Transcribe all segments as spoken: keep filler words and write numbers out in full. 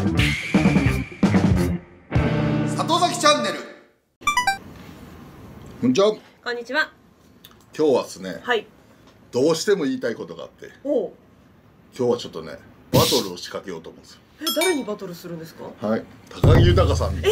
里崎チャンネル。こんにちは。 こんにちは。 今日はですね、 はい。 どうしても言いたいことがあって、 おう。 今日はちょっとね、バトルを仕掛けようと思うんですよ。 え、誰にバトルするんですか？ はい、高木豊さんに。え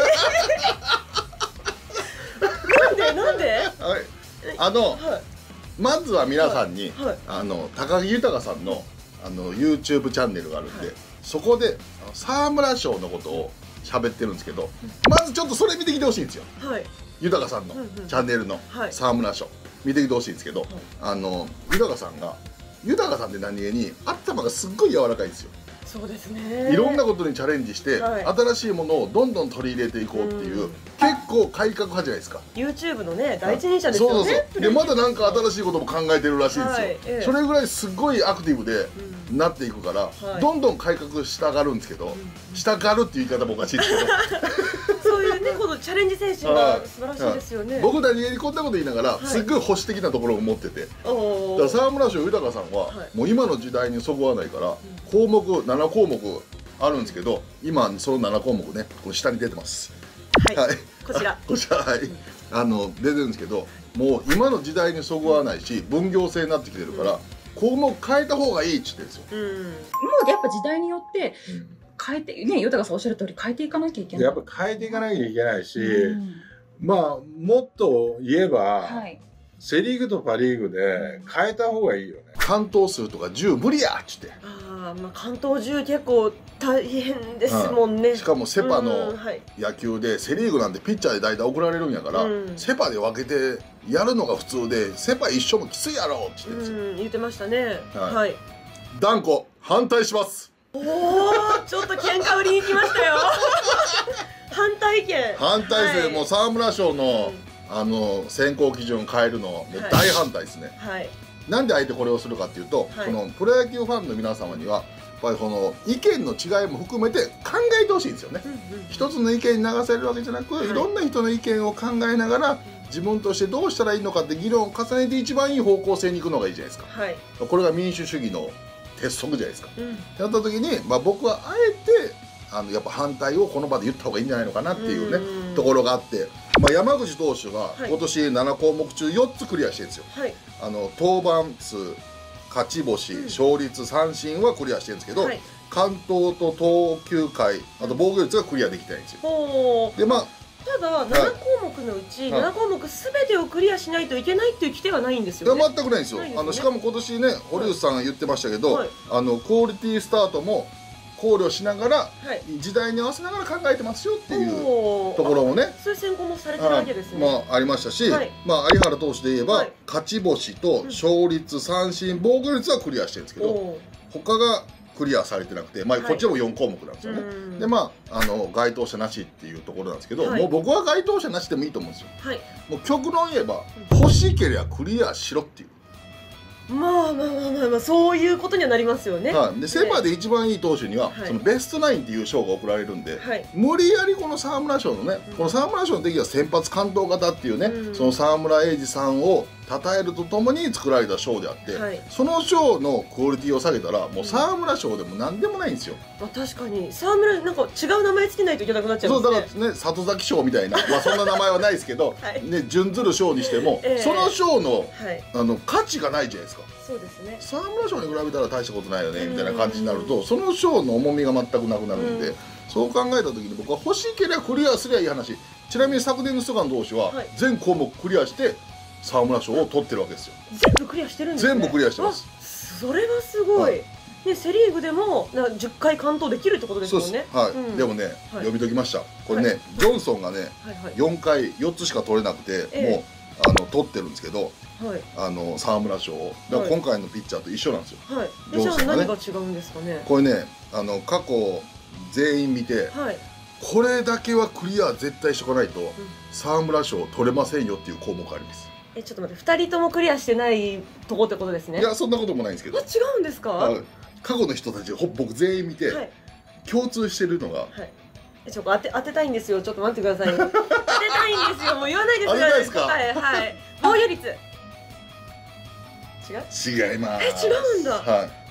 ー、なんでなんで？ はい、あの、はい、まずは皆さんに、 はいはい、 あの高木豊さんのあの YouTube チャンネルがあるんで、はい、そこで沢村賞のことを喋ってるんですけど、まずちょっとそれ見てきてほしいんですよ。はい、豊さんのチャンネルの沢村賞見てきてほしいんですけど、はい、あの豊さんが豊さんって何気に頭がすっごい柔らかいんですよ。 そうですね。 いろんなことにチャレンジして、はい、新しいものをどんどん取り入れていこうっていう、うん、結構改革派じゃないですか。 YouTube のね第一人者ですよね。そうそうそう。でまだなんか新しいことも考えてるらしいんですよ、はい、ええ、それぐらいすごいアクティブでなっていくから、うん、どんどん改革したがるんですけど、はい、したがるっていう言い方もおかしいですけどそういうね、このチャレンジ精神が素晴らしいですよね。 僕何気にこんなこと言いながら、はい、すっごい保守的なところを持ってて、だから沢村賞豊さんは、はい、もう今の時代にそぐわないから、うん、項目ななこうもくあるんですけど、今そのななこうもくね、この下に出てます。 はい、はい、こちらこちら、はい、あの出てるんですけど、もう今の時代にそぐわないし分業制になってきてるから、うん、項目変えた方がいいって言ってるんですよ。うん、 もうやっぱ時代によって変えてね、豊さんおっしゃる通り変えていかなきゃいけない。 やっぱ変えていかなきゃいけないし、うん、まあもっと言えば、はい、セ・リーグとパ・リーグで変えた方がいいよね。 完投数とかじゅう無理やっつって。 ああ、まあ完投じゅう結構大変ですもんね。 うん、しかもセ・パの野球で、セ・リーグなんてピッチャーで代打送られるんやから、うん、セ・パで分けてやるのが普通で、セ・パ一緒もきついやろって言ってるんですよ。うん、 言ってましたね。はい、はい、 断固反対します。 おお、ちょっと喧嘩売りに来ましたよ反対意見。 反対ですね、はい、もう沢村賞の、うん、あの選考基準を変えるのもう大反対ですね。はい、なんであえてこれをするかっていうと、はい、このプロ野球ファンの皆様にはやっぱりこの意見の違いも含めて考えてほしいんですよね。一つの意見に流されるわけじゃなく、はい、いろんな人の意見を考えながら自分としてどうしたらいいのかって議論を重ねて一番いい方向性に行くのがいいじゃないですか。はい、これが民主主義の鉄則じゃないですか。うん、やった時に、まあ、僕はあえてあのやっぱ反対をこの場で言った方がいいんじゃないのかなっていうねところがあって、まあ、山口投手が今年ななこうもく中よっつクリアしてるんですよ。はい、あの登板数、勝ち星、うん、勝率、三振はクリアしてるんですけど、はい、完投と投球回、あと防御率がクリアできてないんですよ。でまあただななこうもくのうちななこうもくすべてをクリアしないといけないっていう規定はないんですよね。 全くないんですよ。あのしかも今年ね、堀内さん言ってましたけど、はい、あのクオリティスタートも考慮しながら、はい、時代に合わせながら考えてますよっていうところもね、 そういう選考もされてるわけですね。 まあありましたし、はい、まあ有原投手で言えば、はい、勝ち星と勝率、三振、防御率はクリアしてるんですけど、他がクリアされてなくて、まあ、こっちもよんこうもくなんですよね。はい、でまああの該当者なしっていうところなんですけど、はい、もう僕は該当者なしでもいいと思うんですよ。はい、もう極論言えば、うん、欲しければクリアしろっていう。 まあまあまあまあまあそういうことにはなりますよね。 はい、でセ・パで一番いい投手には、はい、そのベストナインっていう賞が贈られるんで、はい、無理やりこの沢村賞のね、うん、この沢村賞の時は先発完投型っていうね、うん、その沢村栄治さんを称えるとともに作られた賞であって、はい、その賞のクオリティを下げたらもう沢村賞でも何でもないんですよ。 まあ確かに沢村なんか違う名前つけないといけなくなっちゃうんですね。 そうだからね、里崎賞みたいな、まあそんな名前はないですけど、はい、ね、準ずる賞にしても、えー、その賞の、はい、あの価値がないじゃないですか。 そうですね、 沢村賞に比べたら大したことないよねみたいな感じになると、その賞の重みが全くなくなるんで、そう考えた時に僕は欲しければクリアすりゃいい話。ちなみに昨年の菅野投手は全項目クリアして沢村賞を取ってるわけですよ。 全部クリアしてるんですね。 全部クリアしてます。 それはすごい。はい、でセ・リーグでもじゅっかい完投できるってことですもんね。 はい、うん、でもね、はい、読み解きました。これね、はい、ジョンソンがね、はい、よんかいよっつしか取れなくて、えー、もうあの取ってるんですけど、はい、あの沢村賞をだから今回のピッチャーと一緒なんですよ。はい、 ジョンソンがね。何が違うんですかね。 これね、あの過去全員見て、はい、これだけはクリア絶対しとかないと、うん、沢村賞取れませんよっていう項目があります。 え、ちょっと待って、ふたりともクリアしてないとこってことですね。 いや、そんなこともないんですけど。 あ、違うんですか。 過去の人たちほ僕全員見て、はい、共通してるのが、はい、 ちょっと当て当てたいんですよ。ちょっと待ってください。当てたいんですよ。もう言わないですよ。 当てたいですか。 はいはい。防御率。違う。 違います。 え、違うんだ。 はい。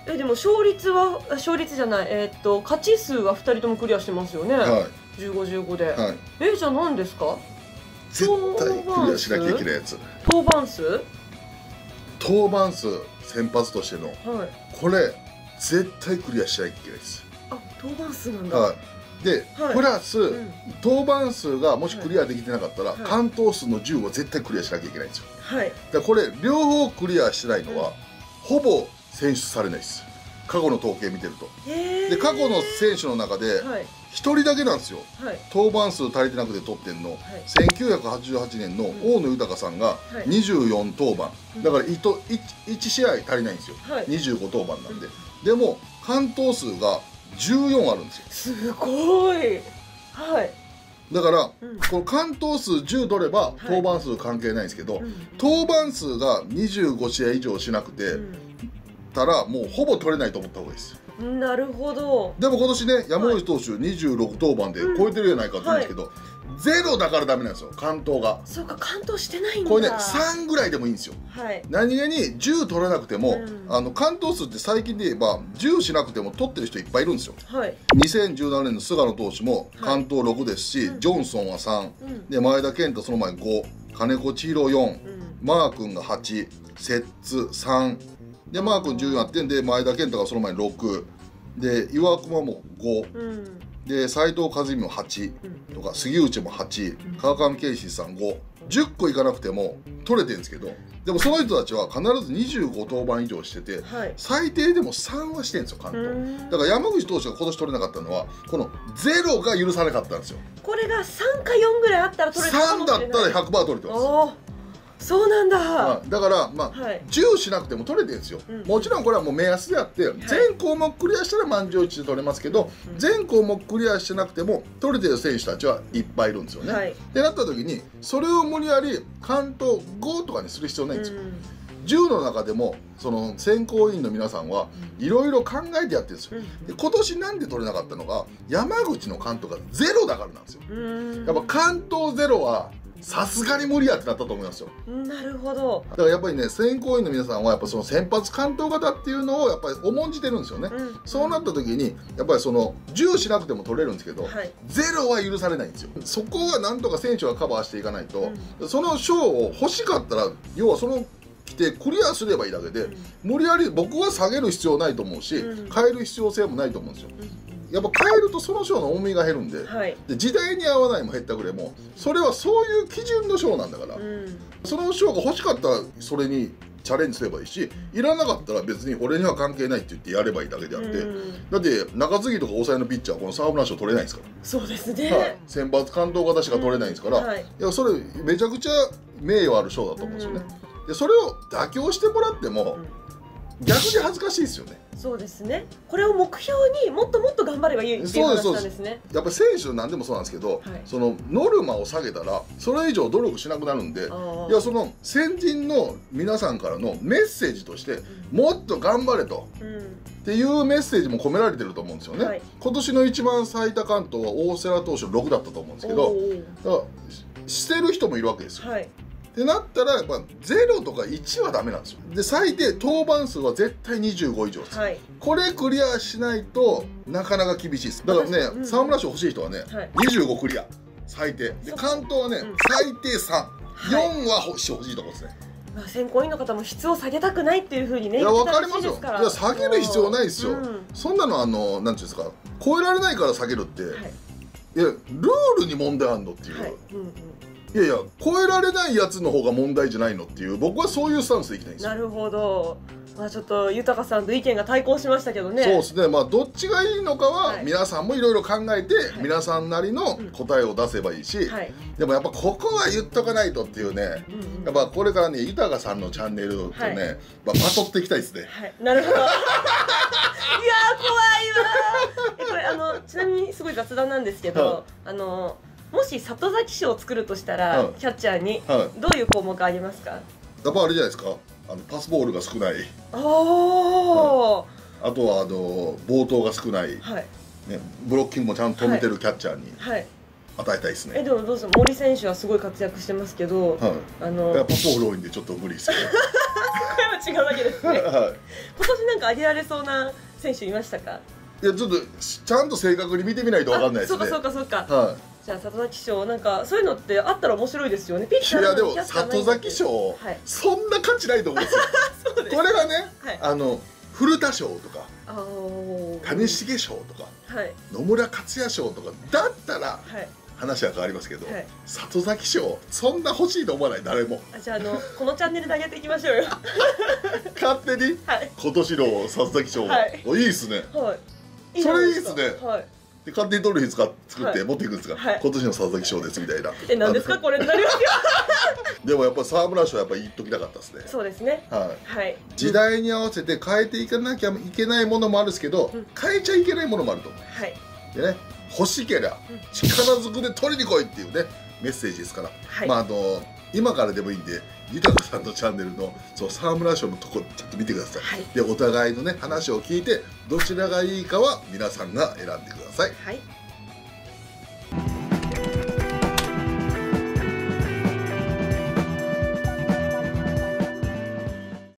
えでも勝率は勝率じゃないえー、っと勝ち数はふたりともクリアしてますよね。はい。じゅうご、じゅうごで。はい。えじゃあ何ですか？ 絶対クリアしなきゃいけないやつ。 登板数？ 登板数先発としての、はい、これ絶対クリアしなきゃいけないです。 あ、登板数なんだ。 はい。で、はい、プラス、うん、登板数がもしクリアできてなかったら、はい、完投数のじゅうを絶対クリアしなきゃいけないんですよ。はい。だからこれ両方クリアしてないのは、うん、ほぼ選出されないです。過去の統計見てると。で過去の選手の中でひとりだけなんですよ、はい、登板数足りてなくて取ってんの、はい、せんきゅうひゃくはちじゅうはちねんの大野豊さんがにじゅうよん登板、はい、だから いち, いち試合足りないんですよ、はい、にじゅうご登板なんで、うん、でも完投数がじゅうよんあるんですよ。 すごい。はい。 だから、うん、この完投数じゅう取れば登板数関係ないんですけど、はい、登板数がにじゅうご試合以上しなくて、うんたらもうほぼ取れないと思った方がいいです。 なるほど。 でも今年ね山口投手にじゅうろく登板で超えてるじゃないかって言うんですけど、うんはい、ゼロだからダメなんですよ完投が。 そうか完投してないんだ。 これねさんぐらいでもいいんですよ、はい、何気にじゅう取らなくても、うん、あの完投数って最近で言えばじゅうしなくても取ってる人いっぱいいるんですよ、はい、にせんじゅうななねんの菅野投手も完投ろくですし、はい、ジョンソンはさん、うん、で前田健太その前ご、金子千尋よん、うん、マー君がはち、摂津さんでマー君じゅうよんあってんで前田健太がその前にろくで岩隈もご、うん、で斉藤和美もはちとか、うん、杉内もはち、うん、川上圭司さんご、じゅっこいかなくても取れてるんですけど、でもその人たちは必ずにじゅうご登板以上してて、はい、最低でもさんはしてるんですよ完投。だから山口投手が今年取れなかったのはこのゼロが許さなかったんですよ。 これがさんかよんぐらいあったら取れたかもしれない。 さんだったら ひゃくパーセント 取れてます。 そうなんだ。 だからまあ、はい、じゅうしなくても取れてるんですよ、うん、もちろんこれはもう目安であって、はい、全項目クリアしたら満場一致で取れますけど、うん、全項目クリアしてなくても取れてる選手たちはいっぱいいるんですよね、はい、ってなった時にそれを無理やり完投ごとかにする必要ないんですよ、うん、じゅうの中でもその選考委員の皆さんはいろいろ考えてやってるんですよ、うん、で今年なんで取れなかったのが山口の完投がゼロだからなんですよ。やっぱ完投ゼロはさすがに無理やってなったと思いますよ。 なるほど。 だからやっぱりね選考委員の皆さんはやっぱその先発完投型っていうのをやっぱり重んじてるんですよね、うん、そうなった時にやっぱりそのじゅうしなくても取れるんですけど、はい、ゼロは許されないんですよ。そこはなんとか選手がカバーしていかないと、うん、その賞を欲しかったら要はその来てクリアすればいいだけで、うん、無理やり僕は下げる必要ないと思うし、うん、変える必要性もないと思うんですよ、うんやっぱ変えるとその賞の重みが減るんで、はい、で時代に合わないも減ったくれもそれはそういう基準の賞なんだから、うん、その賞が欲しかったらそれにチャレンジすればいいしいらなかったら別に俺には関係ないって言ってやればいいだけであって、うん、だって中継ぎとか抑えのピッチャーはこの沢村賞取れないですから。 そうですね、 はい、選抜完投型しか取れないんですから、うんはい、いやそれめちゃくちゃ名誉ある賞だと思うんですよね、うん、でそれを妥協してもらっても、うん逆に恥ずかしいですよね。 そうですね。これを目標にもっともっと頑張ればいいっていう話なんですね。 やっぱり選手なんでもそうなんですけど、はい、そのノルマを下げたらそれ以上努力しなくなるんで、いやその先人の皆さんからのメッセージとして、うん、もっと頑張れと、うん、っていうメッセージも込められてると思うんですよね。はい、今年の一番最多完投は大瀬良投手のろくだったと思うんですけど、だからしてる人もいるわけですよ。はいってなったらやっぱゼロとかいちはダメなんですよ。で最低登板数は絶対にじゅうご以上です、はい、これクリアしないとなかなか厳しいです。だからね、うん、沢村賞欲しい人はね、はい、にじゅうごクリア最低で完投はね、うん、最低さん、よんは欲しいところですね。 まあ選考委員の方も質を下げたくないっていうふうにねいや分かりますよ。いや下げる必要ないですよ、うん、そんなのあのなんていうんですか超えられないから下げるって、はい、いやルールに問題あんのっていう、はいうんうんいやいや超えられないやつの方が問題じゃないのっていう僕はそういうスタンスでいきたいんですよ。 なるほど。まあちょっと豊さんと意見が対抗しましたけどね。 そうですね。まあどっちがいいのかは皆さんもいろいろ考えて、はい、皆さんなりの答えを出せばいいし、はい、でもやっぱここは言っとかないとっていうね、うんうん、やっぱこれからね豊さんのチャンネルとね、はい、まあ、まとっていきたいですね。 はい、なるほど。いやー怖いわー。これあのちなみにすごい雑談なんですけど、はい、あの。もし里崎賞を作るとしたら、はい、キャッチャーに、はい、どういう項目ありますか？やっぱあれじゃないですか。あのパスボールが少ない。 ああ、 はい。あとはあの暴投が少ない。はい。ね、ブロッキングもちゃんと止めてるキャッチャーに。はい。与えたいですね。 えでもどうする？森選手はすごい活躍してますけど、はい、あのパスボール多いんでちょっと無理ですけど。 声は違うわけですね。はい、今年なんか挙げられそうな選手いましたか？ いやちょっとちゃんと正確に見てみないとわかんないですね。 そうかそうかそうか。はい。じゃあ里崎賞なんかそういうのってあったら面白いですよね。ピッチャーいやでも里崎賞、はい、そんな価値ないと思うんですよ。そうですこれがね、はい、あの古田賞とか谷繁賞とか、はい、野村克也賞とかだったら、はい、話は変わりますけど、はい、里崎賞そんな欲しいと思わない誰も。 あじゃああのこのチャンネルで上げていきましょうよ。 勝手に、はい、今年の里崎賞、はい、いいですね。はい、それいいですね。はい。で勝手にトロフィー作って持っていくんですが、はい、今年の佐々木賞ですみたいな。 え何ですかこれになりますよ。 でもやっぱ沢村賞やっぱ言っときたかったですね。 そうですね。はい。はい。時代に合わせて変えていかなきゃいけないものもあるんですけど、うん、変えちゃいけないものもあると思う。はい。でね欲しけりゃ力ずくで取りに来いっていうねメッセージですから。はい、まああの今からでもいいんで。豊さんのチャンネルのそう沢村賞のとこちょっと見てください、はい、でお互いのね話を聞いてどちらがいいかは皆さんが選んでください。はい